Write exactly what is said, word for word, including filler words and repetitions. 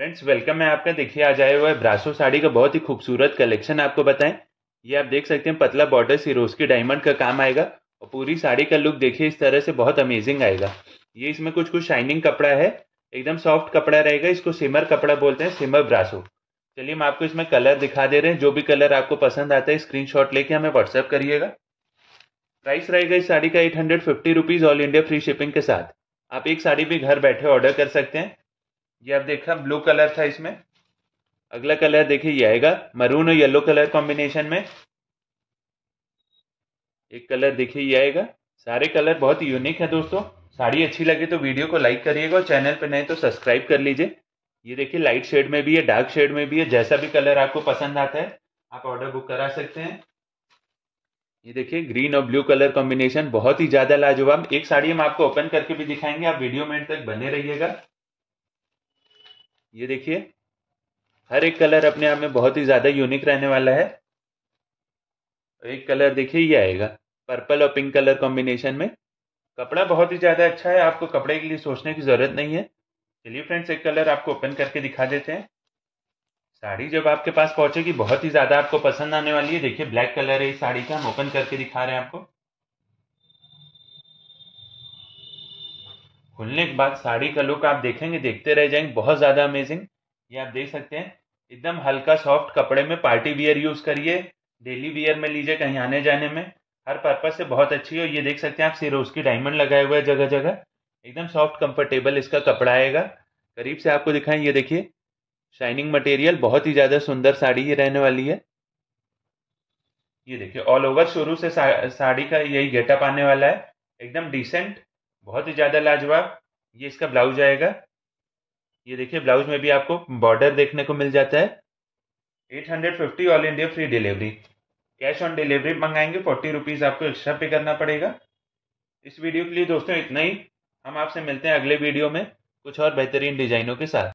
Friends welcome है आपका। देखिए आज आया हुआ है ब्रासो साड़ी का बहुत ही खूबसूरत कलेक्शन आपको बताएं। ये आप देख सकते हैं पतला बॉर्डर सिरोस्की डायमंड का काम आएगा और पूरी साड़ी का लुक देखिए इस तरह से बहुत अमेजिंग आएगा। ये इसमें कुछ कुछ शाइनिंग कपड़ा है, एकदम सॉफ्ट कपड़ा रहेगा। इसको सिमर कपड़ा बोलते हैं, सिमर ब्रासो। चलिए हम आपको इसमें कलर दिखा दे रहे हैं। जो भी कलर आपको पसंद आता है स्क्रीनशॉट लेके हमें व्हाट्सएप करिएगा। प्राइस रहेगा इस साड़ी का eight hundred fifty rupees all India free shipping के साथ। आप एक साड़ी भी घर बैठे ऑर्डर कर सकते हैं। ये आप देखा ब्लू कलर था इसमें। अगला कलर देखिए ये आएगा मरून और येलो कलर कॉम्बिनेशन में। एक कलर देखिए ये आएगा। सारे कलर बहुत यूनिक है दोस्तों। साड़ी अच्छी लगे तो वीडियो को लाइक करिएगा और चैनल पर नए तो सब्सक्राइब कर लीजिए। ये देखिए लाइट शेड में भी है, डार्क शेड में भी है। जैसा भी कलर आपको पसंद आता है आप ऑर्डर बुक करा सकते हैं। ये देखिए ग्रीन और ब्लू कलर कॉम्बिनेशन बहुत ही ज्यादा लाजवाब। एक साड़ी हम आपको ओपन करके भी दिखाएंगे, आप वीडियो में तक बने रहिएगा। ये देखिए हर एक कलर अपने आप में बहुत ही ज्यादा यूनिक रहने वाला है। एक कलर देखिए ये आएगा पर्पल और पिंक कलर कॉम्बिनेशन में। कपड़ा बहुत ही ज्यादा अच्छा है, आपको कपड़े के लिए सोचने की जरूरत नहीं है। चलिए फ्रेंड्स एक कलर आपको ओपन करके दिखा देते हैं। साड़ी जब आपके पास पहुंचेगी बहुत ही ज्यादा आपको पसंद आने वाली है। देखिए ब्लैक कलर है इस साड़ी का, हम ओपन करके दिखा रहे हैं आपको। खुलने के बाद साड़ी का लुक आप देखेंगे, देखते रह जाएंगे, बहुत ज्यादा अमेजिंग। ये आप देख सकते हैं एकदम हल्का सॉफ्ट कपड़े में पार्टी वियर यूज करिए, डेली वियर में लीजिए, कहीं आने जाने में हर पर्पज से बहुत अच्छी है। ये देख सकते हैं आप सिरोस्की डायमंड लगाए हुए है जगह जगह। एकदम सॉफ्ट कंफर्टेबल इसका कपड़ा आएगा। करीब से आपको दिखाएं, ये देखिए शाइनिंग मटेरियल, बहुत ही ज्यादा सुंदर साड़ी ये रहने वाली है। ये देखिए ऑल ओवर शुरू से सा, साड़ी का यही गेटअप आने वाला है, एकदम डिसेंट, बहुत ही ज्यादा लाजवाब। ये इसका ब्लाउज आएगा। ये देखिए ब्लाउज में भी आपको बॉर्डर देखने को मिल जाता है। Eight hundred fifty all India free delivery. Cash on delivery मंगाएंगे फोर्टी रुपीज़ आपको एक्स्ट्रा पे करना पड़ेगा। इस वीडियो के लिए दोस्तों इतना ही। हम आपसे मिलते हैं अगले वीडियो में कुछ और बेहतरीन डिजाइनों के साथ।